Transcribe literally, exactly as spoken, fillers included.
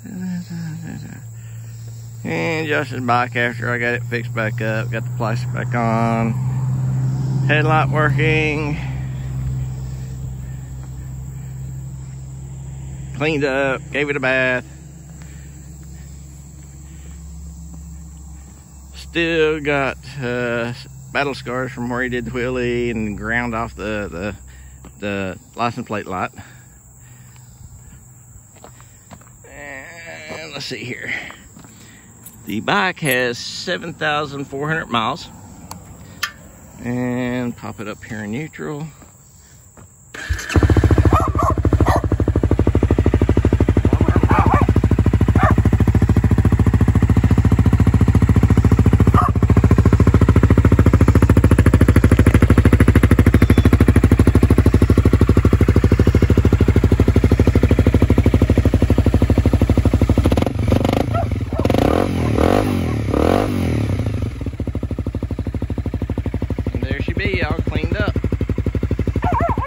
And Josh's bike after I got it fixed back up. Got the plastic back on. Headlight working. Cleaned up. Gave it a bath. Still got uh, battle scars from where he did the wheelie and ground off the, the, the license plate light. And let's see here. The bike has seven thousand four hundred miles. And pop it up here in neutral. Be all cleaned up.